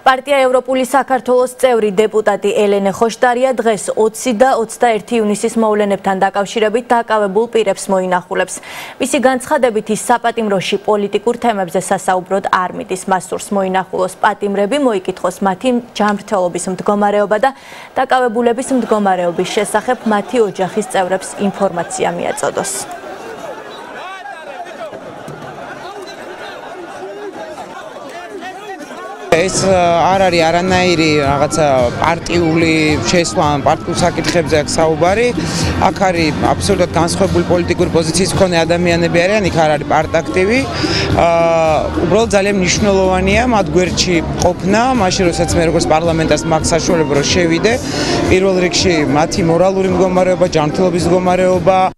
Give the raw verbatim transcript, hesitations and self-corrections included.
პარტია ევროპული საქართველოს წევრი დეპუტატი ელენე ხოშტარია დღეს ოცი და ოცდაერთი ივნისის მოვლენებთან დაკავშირებით დაკავებულ პირებს მოინახულებს. მისი განცხადებით ის საპატიმროში პოლიტიკურ თემებზე სასაუბროდ არ მიდის. მას სურს მოინახულოს პატიმრები, მოიკითხოს მათი ჯანმრთელობის მდგომარეობა და დაკავებულების მდგომარეობის შესახებ მათი ოჯახის წევრებს ინფორმაცია მიაწოდოს. ეს არ არის არანაირი რაღაცა პარტიული შესვლა ან პარტიულ საკითხებზე აქ საუბარი. აქ არის აბსოლუტურად განსხვავებული პოლიტიკური პოზიციის მქონე ადამიანები არიან, იქ არ არის პარტაქტივი. უბრალოდ ძალიან მნიშვნელოვანია მათ გვერდში ყოფნა, მაშინ როდესაც მე როგორც პარლამენტას მაქვს საშუალება რომ შევიდე. პირველ რიგში მათი მორალური მდგომარეობა, ჯანმრთელობის მდგომარეობა